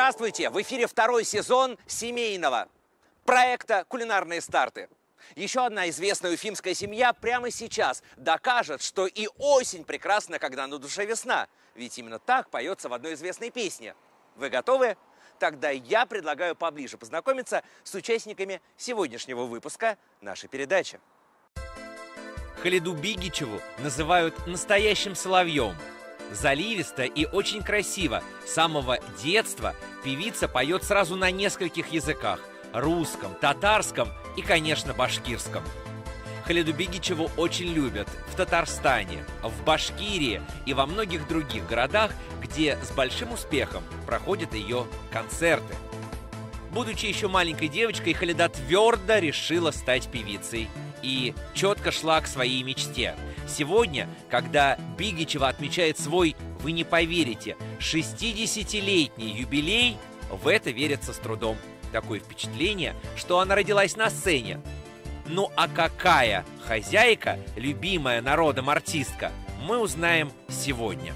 Здравствуйте! В эфире второй сезон семейного проекта «Кулинарные старты». Еще одна известная уфимская семья прямо сейчас докажет, что и осень прекрасна, когда на душе весна. Ведь именно так поется в одной известной песне. Вы готовы? Тогда я предлагаю поближе познакомиться с участниками сегодняшнего выпуска нашей передачи. Халиду Бигичеву называют настоящим соловьем. Заливисто и очень красиво. С самого детства певица поет сразу на нескольких языках – русском, татарском и, конечно, башкирском. Халиду Бигичеву очень любят в Татарстане, в Башкирии и во многих других городах, где с большим успехом проходят ее концерты. Будучи еще маленькой девочкой, Халида твердо решила стать певицей и четко шла к своей мечте. Сегодня, когда Бигичева отмечает свой, вы не поверите, 60-летний юбилей, в это верится с трудом. Такое впечатление, что она родилась на сцене. Ну а какая хозяйка, любимая народом артистка, мы узнаем сегодня.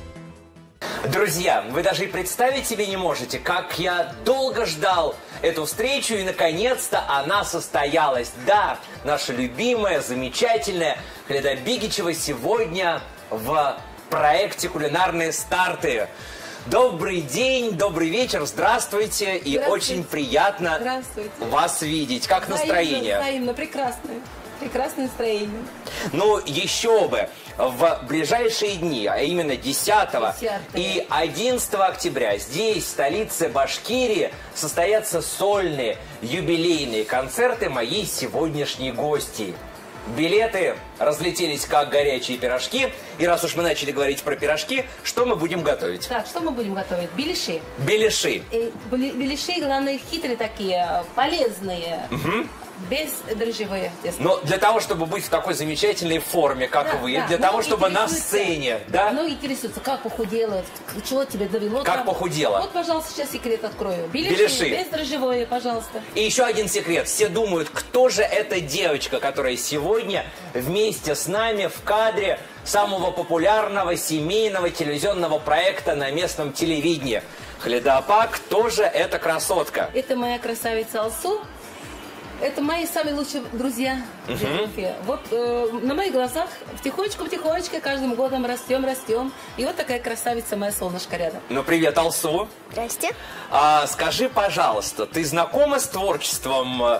Друзья, вы даже и представить себе не можете, как я долго ждал эту встречу, и наконец-то она состоялась. Да, наша любимая, замечательная Халида Бигичева сегодня в проекте «Кулинарные старты». Добрый день, добрый вечер, здравствуйте, и очень приятно вас видеть. Как настроение? Взаимно, прекрасное. Прекрасное настроение. Ну, еще бы, в ближайшие дни, а именно 10 и 11 октября здесь, в столице Башкирии, состоятся сольные юбилейные концерты моей сегодняшней гости. Билеты разлетелись как горячие пирожки. И раз уж мы начали говорить про пирожки, что мы будем готовить? Так, что мы будем готовить? Беляши. Беляши. Беляши, главное, хитрые такие, полезные. Угу. Бездрожжевое тесто. Но для того, чтобы быть в такой замечательной форме, как вы, для того, чтобы на сцене, да? Многие интересуются, как похудела, чего тебе довело. Как похудела? Вот, пожалуйста, сейчас секрет открою. Беляши. Бездрожжевое, пожалуйста. И еще один секрет. Все думают, кто же эта девочка, которая сегодня вместе с нами в кадре самого популярного семейного телевизионного проекта на местном телевидении. Халида апа, кто же эта красотка? Это моя красавица Алсу. Это мои самые лучшие друзья. Вот на моих глазах потихонечку каждым годом растем. И вот такая красавица, моя солнышко рядом. Ну, привет, Алсу. Здрасте. Скажи, пожалуйста, ты знакома с творчеством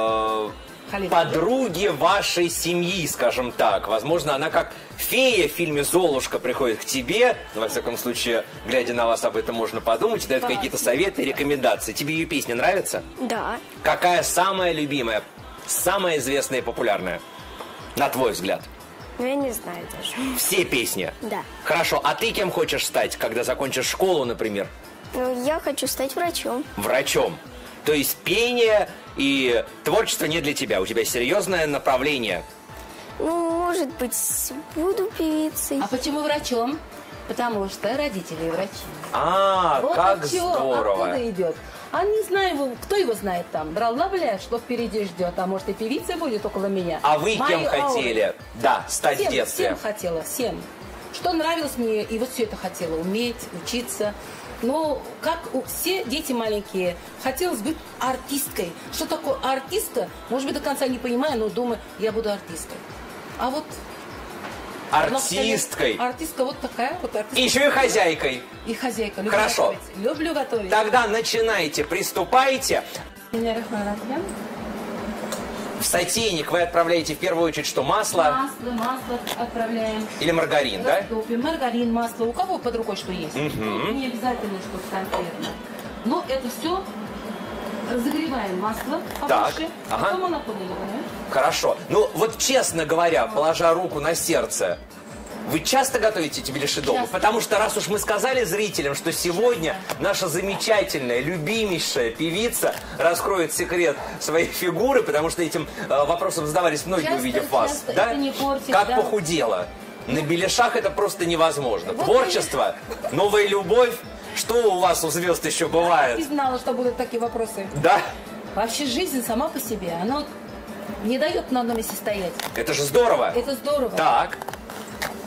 подруги вашей семьи, скажем так? Возможно, она как фея в фильме «Золушка» приходит к тебе, во всяком случае, глядя на вас, об этом можно подумать, и дает какие-то советы и рекомендации. Тебе ее песня нравится? Да. Какая самая любимая, самая известная и популярная, на твой взгляд? Ну, я не знаю даже. Все песни? Да. Хорошо, а ты кем хочешь стать, когда закончишь школу, например? Ну, я хочу стать врачом. Врачом. То есть пение и творчество не для тебя, у тебя серьезное направление. Ну, может быть, буду певицей. А почему врачом? Потому что родители врачи. Вот как здорово. Откуда идет? А не знаю, кто его знает там. Бралла-бля, что впереди ждет. А может и певица будет около меня. А вы кем хотели? Да, стать в детстве. Всем хотела, всем. Что нравилось мне, и вот все это хотела. Уметь, учиться. Но, как все дети маленькие, хотелось быть артисткой. Что такое артистка? Может быть, до конца не понимаю, но думаю, я буду артисткой. А вот... Артисткой? Артистка вот такая вот артистка. Еще и хозяйкой. И хозяйка. Люблю готовить. Люблю готовить. Тогда начинайте, приступайте. В сотейник вы отправляете в первую очередь что? Масло? Масло отправляем. Или маргарин, да? Маргарин, масло. У кого под рукой что есть? Не обязательно что-то конкретно. Но это все разогреваем масло побольше, потом оно подливаем. Хорошо. Ну вот честно говоря, положа руку на сердце, вы часто готовите эти беляши дома? Часто. Потому что раз уж мы сказали зрителям, что сегодня наша замечательная, любимейшая певица раскроет секрет своей фигуры, потому что этим вопросом задавались многие, увидев вас. Да? Это не портит, как похудела? На беляшах это просто невозможно. Вот творчество, новая любовь. Что у вас у звезд еще бывает? Я не знала, что будут такие вопросы. Да? Вообще жизнь сама по себе, она не дает на одном месте стоять. Это же здорово. Это здорово. Так.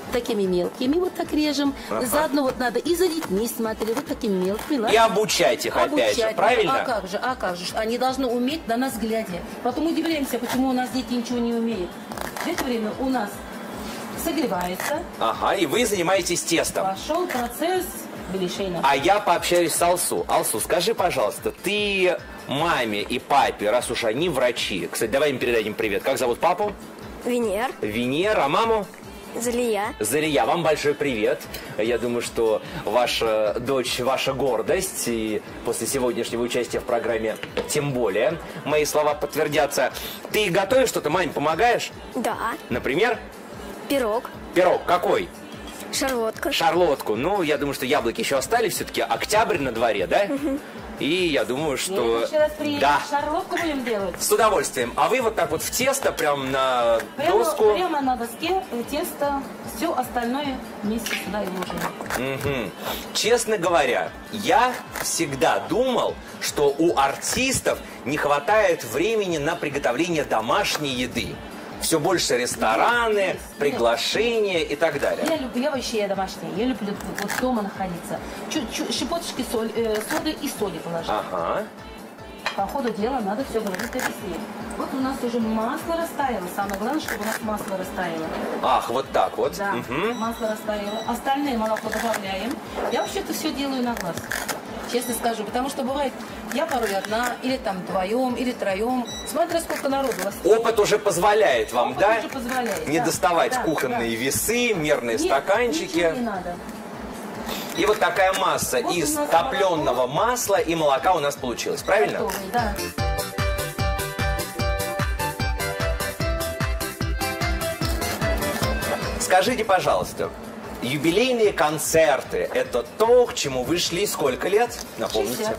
такими мелкими, вот так режем. Заодно вот надо и за детьми смотреть, вот такими мелкими. И ладно? обучать их опять же, правильно? А как же, они должны уметь на нас глядя. Потом удивляемся, почему у нас дети ничего не умеют. В это время у нас согревается. Ага, и вы занимаетесь тестом. Пошел процесс беляшей. А я пообщаюсь с Алсу. Алсу, скажи, пожалуйста, ты маме и папе, раз уж они врачи, кстати, давай им передадим привет. Как зовут папу? Венер, Венер, а маму? Залия. Зария, вам большой привет. Я думаю, что ваша дочь, ваша гордость. И после сегодняшнего участия в программе тем более мои слова подтвердятся. Ты готовишь что-то, маме, помогаешь? Да. Например? Пирог. Пирог какой? Шарлотка. Шарлотку. Ну, я думаю, что яблоки еще остались. Все-таки октябрь на дворе, да? И я думаю, что... Да. Шарлотку будем делать. С удовольствием. А вы вот так вот в тесто, прям на доску? Прямо на доске тесто, все остальное вместе сюда и ложим. Угу. Честно говоря, я всегда думал, что у артистов не хватает времени на приготовление домашней еды. Все больше рестораны, приглашения и так далее. Я вообще домашняя. Я люблю вот дома находиться. Щепоточки соды и соли положить. Ага. По ходу дела надо все говорить объяснить. Вот у нас уже масло растаяло. Самое главное, чтобы у нас масло растаяло. Ах, вот так вот. Да, угу. масло растаяло. Остальное молоко добавляем. Я вообще-то все делаю на глаз. Честно скажу, потому что бывает, я порой одна, или там вдвоем, или троем, смотря сколько народу у вас. Опыт уже позволяет вам, Опыт да? уже позволяет, не да, доставать да, кухонные весы, мерные Нет, стаканчики. ничего не надо. И вот такая масса Вот из у нас топленого масла и молока у нас получилась, правильно? Готовый, да. Скажите, пожалуйста, юбилейные концерты – это то, к чему вы шли сколько лет? Напомните.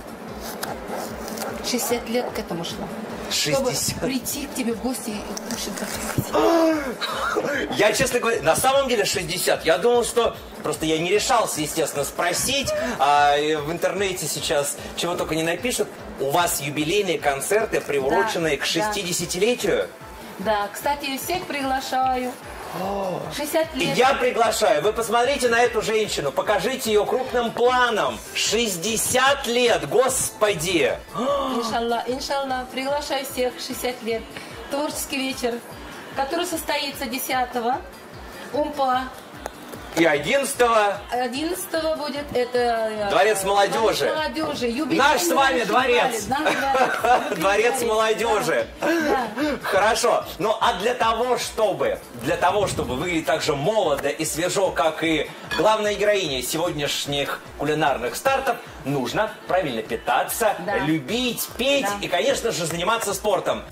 60 лет к этому шло. 60. Чтобы прийти к тебе в гости и кушать. Я, честно говоря, на самом деле 60. Я думал, что... Просто я не решался, естественно, спросить. А в интернете сейчас чего только не напишут. У вас юбилейные концерты, приуроченные к 60-летию? Да, кстати, всех приглашаю. 60 лет. Я приглашаю. Вы посмотрите на эту женщину. Покажите ее крупным планом. 60 лет, господи! Иншаллах, приглашаю всех 60 лет. Творческий вечер, который состоится 10-го. Умпа. И 11-го. 11-го будет это... Дворец молодежи. Наш с вами дворец. Дворец молодежи. Да. Хорошо. Ну, а для того, чтобы выглядеть так же молодо и свежо, как и главная героиня сегодняшних кулинарных стартов, нужно правильно питаться, да. любить, петь и, конечно же, заниматься спортом.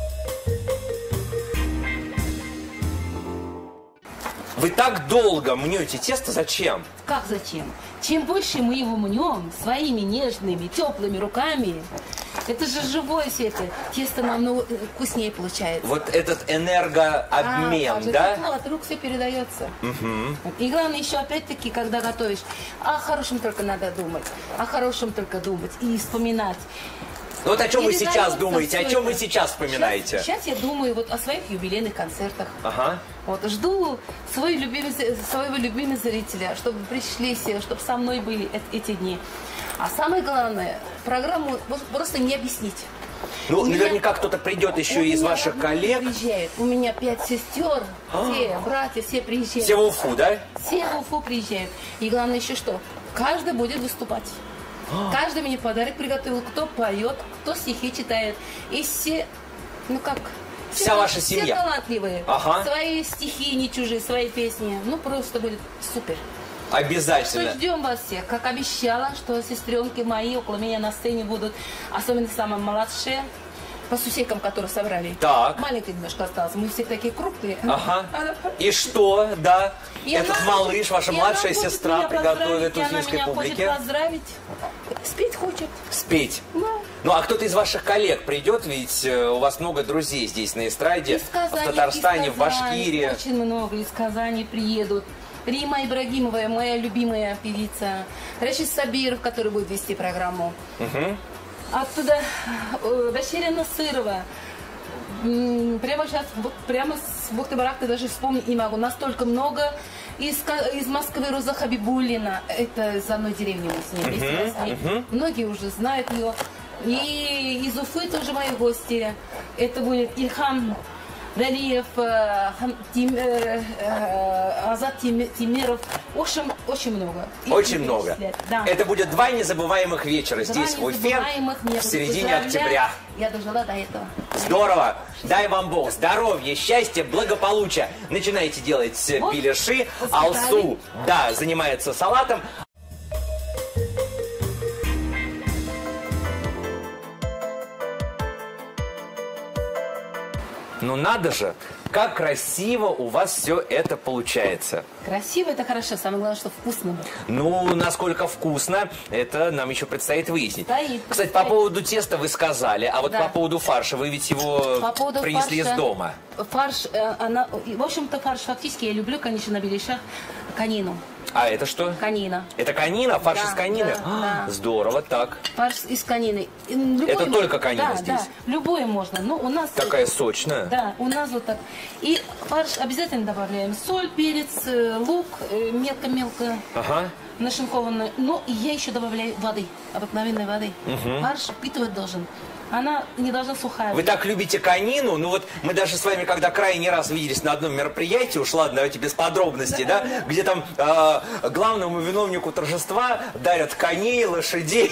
Вы так долго мнете тесто, зачем? Как зачем? Чем больше мы его мнем своими нежными, теплыми руками, это же живое все это, тесто намного вкуснее получается. Вот этот энергообмен, да? Тепло, от рук все передается. И главное еще опять-таки, когда готовишь, о хорошем только надо думать, о хорошем только думать и вспоминать. Ну вот о чем вы сейчас думаете, о чем вы сейчас вспоминаете? Сейчас я думаю вот о своих юбилейных концертах. Ага. Вот, жду своего любимого зрителя, чтобы пришли все, чтобы со мной были эти дни. А самое главное, программу просто не объяснить. Ну, наверняка кто-то придет еще из ваших коллег. Приезжает. У меня 5 сестер, все братья, все приезжают. Все в Уфу, да? Все в Уфу приезжают. И главное еще что? Каждый будет выступать. Каждый мне подарок приготовил, кто поет, кто стихи читает. И все, ну как... Вся ваша семья. Все талантливые. Ага. Свои стихи, не чужие, свои песни. Ну, просто будет супер. Обязательно. Что ждем вас всех. Как обещала, что сестренки мои около меня на сцене будут, особенно самые младшие, по сусекам, которые собрали. Так. Маленький немножко остался. Мы все такие крупные. Ага. И что, да? И этот она малыш, ваша и младшая она хочет сестра меня приготовит поздравить, и уфимской она меня публике. хочет поздравить. Спеть хочет. Спеть. Да. Ну, а кто-то из ваших коллег придет, ведь у вас много друзей здесь на эстраде, Из Казани, в Татарстане, из в Башкирии. Очень много из Казани приедут. Рима Ибрагимова, моя любимая певица. Рашид Сабиров, который будет вести программу. Угу. Оттуда Баширия Насырова. Прямо сейчас, прямо с бухты-барахты даже вспомнить не могу. Настолько много Из Москвы Роза Хабибуллина. Это из одной деревни мы с ней вместе росли. Многие уже знают ее. И из Уфы тоже мои гости. Это будет Ильхам Валиев, Азат Тимиров. В общем, очень много. Очень много. Да. Это будет 2 незабываемых вечера здесь, в Уфе, в середине октября. Я дожила до этого. Здорово! Дай вам Бог здоровья, счастья, благополучия. Начинайте делать беляши. Алсу, да, занимается салатом. Ну надо же, как красиво у вас все это получается. Красиво, это хорошо. Самое главное, что вкусно. Ну, насколько вкусно, это нам еще предстоит выяснить. Кстати, предстоит. по поводу теста вы сказали, а вот Да. по поводу фарша, вы ведь его принесли из дома. Фарш, в общем-то, фарш фактически я люблю, конечно, на беляшах конину. А это что? Конина. Это конина? Фарш Да, из конины? да, да. Здорово, так. Фарш из конины. Любой Это только конина да, здесь? Да, любой можно. Но у нас... Такая сочная. Да, у нас вот так. И фарш обязательно добавляем соль, перец, лук, мелко-мелко Ага. нашинкованную. Но я еще добавляю воды, обыкновенной воды. Фарш впитывать должен. Она не должна сухая. Вы так любите конину, ну вот мы даже с вами, когда крайний раз виделись на одном мероприятии, уж ладно, давайте без подробностей, да, где там главному виновнику торжества дарят коней, лошадей.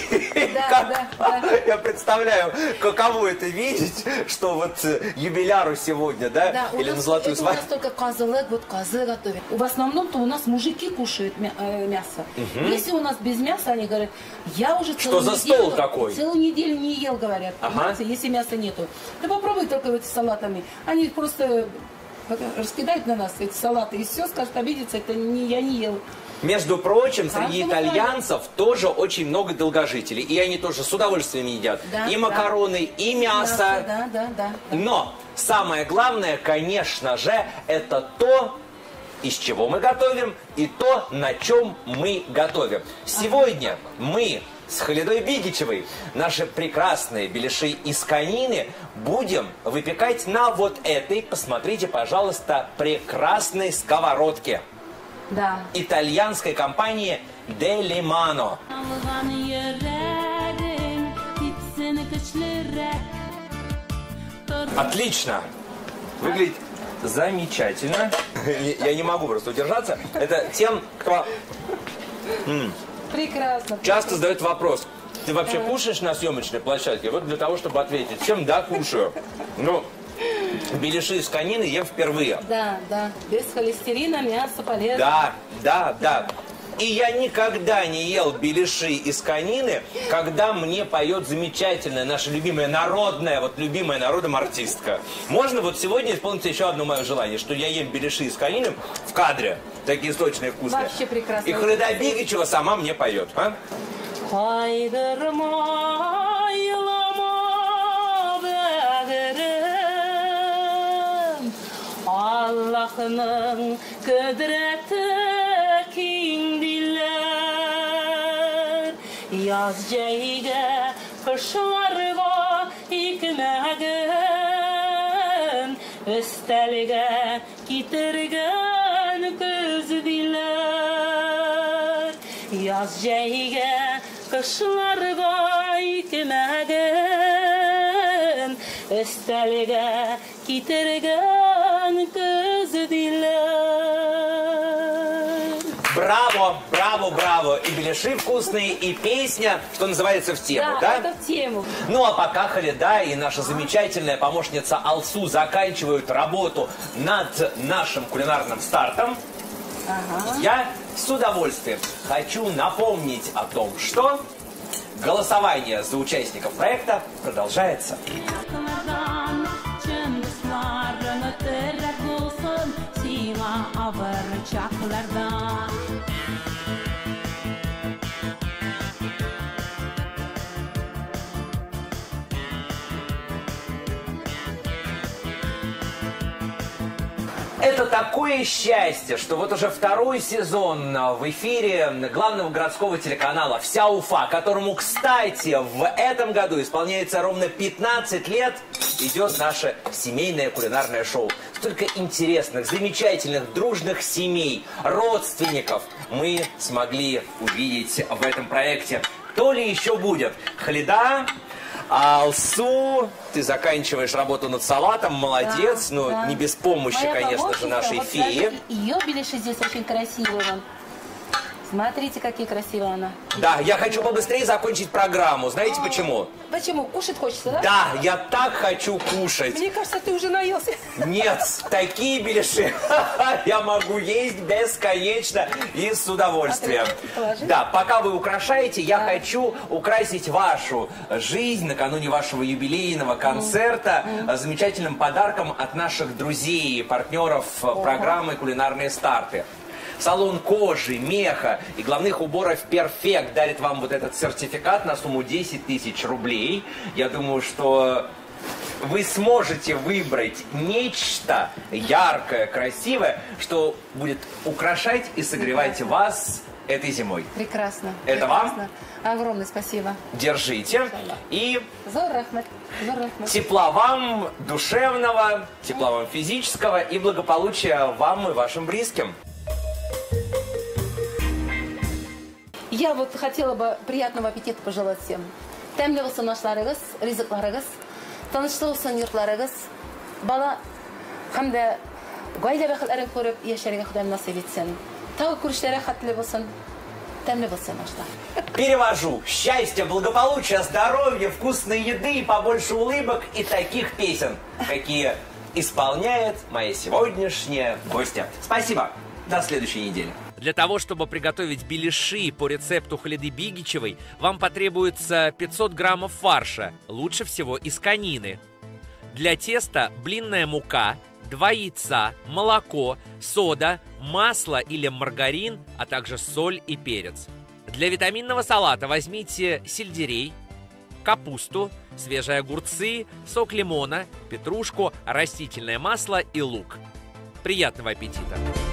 Да. Я представляю, каково это видеть, что вот юбиляру сегодня, да, или на золотую свадьбу. У нас только козы, вот козы готовят. В основном-то у нас мужики кушают мясо. Если у нас без мяса, они говорят, я уже Что за стол такой? целую неделю не ел, говорят. Понимаете, если мяса нету. Да попробуй только вот с салатами. Они просто раскидают на нас эти салаты и все, скажут, обидеться, это я не ел. Между прочим, среди Каждому итальянцев тоже очень много долгожителей. И они тоже с удовольствием едят Да, и макароны, и мясо. Да. Но самое главное, конечно же, это то, из чего мы готовим, и то, на чем мы готовим. Сегодня мы с Халидой Бигичевой наши прекрасные беляши из конины будем выпекать на вот этой, посмотрите, пожалуйста, прекрасной сковородке. Да. Итальянской компании Делимано. Отлично! Выглядит замечательно. Я не могу просто удержаться. Это тем, кто Прекрасно. часто задает вопрос. Ты вообще кушаешь на съемочной площадке? Вот для того, чтобы ответить. Чем да, кушаю. Ну, беляши из конины ем впервые. Да. Без холестерина, мясо полезно. Да. И я никогда не ел беляши из конины, когда мне поет замечательная, наша любимая народная, вот любимая народом артистка. Можно вот сегодня исполнить еще одно мое желание, что я ем беляши из конины в кадре. Такие сочные, вкусные. Вообще прекрасно. И Халида Бигичева сама мне поет. А? Allah'ın kudreti kingdiler. Yaz ceyge kışlarga ikmegen, üstelge kitirgen közdiler. Yaz ceyge kışlarga ikmegen, üstelge kitirgen közdiler. Браво! И беляши вкусные, и песня, что называется, в тему, да? Это в тему. Ну, а пока Халида и наша замечательная помощница Алсу заканчивают работу над нашим кулинарным стартом, я с удовольствием хочу напомнить о том, что голосование за участников проекта продолжается. Это такое счастье, что вот уже второй сезон в эфире главного городского телеканала «Вся Уфа», которому, кстати, в этом году исполняется ровно 15 лет. идет наше семейное кулинарное шоу. Столько интересных, замечательных, дружных семей, родственников мы смогли увидеть в этом проекте. Кто ли еще будет? Халида, Алсу, ты заканчиваешь работу над салатом, молодец, Да, но да. не без помощи, Моя конечно же, помощница, нашей вот феи. даже ее беляши здесь очень красивые. Смотрите, какие красивые она. Да, я хочу побыстрее закончить программу. Знаете почему? Почему? Кушать хочется, да? Да, я так хочу кушать. Мне кажется, ты уже наелся. Нет, такие беляши я могу есть бесконечно и с удовольствием. Положи. Да, пока вы украшаете, я хочу украсить вашу жизнь накануне вашего юбилейного концерта замечательным подарком от наших друзей и партнеров программы «Кулинарные старты». Салон кожи, меха и головных уборов «Перфект» дарит вам вот этот сертификат на сумму 10 тысяч рублей. Я думаю, что вы сможете выбрать нечто яркое, красивое, что будет украшать и согревать вас этой зимой. Прекрасно. Это прекрасно. Огромное спасибо. Держите. И Зор рахмет. Зор рахмет. тепла вам душевного, тепла вам физического и благополучия вам и вашим близким. Я вот хотела бы приятного аппетита пожелать всем. Тәмле булсын ашларыгыз, ризыкларыгыз, тынычлык булсын йортларыгыз, бала һәм дә гаилә бәхетләрен күреп яшәргә Ходаем насыйп итсен. Тагы күрешләре хәтле булсын, тәмле булсын ашлар. Перевожу. Счастья, благополучия, здоровья, вкусной еды и побольше улыбок и таких песен, какие исполняет моя сегодняшняя гостья. Спасибо. До следующей недели. Для того, чтобы приготовить беляши по рецепту Халиды Бигичевой, вам потребуется 500 граммов фарша, лучше всего из конины. Для теста блинная мука, 2 яйца, молоко, сода, масло или маргарин, а также соль и перец. Для витаминного салата возьмите сельдерей, капусту, свежие огурцы, сок лимона, петрушку, растительное масло и лук. Приятного аппетита!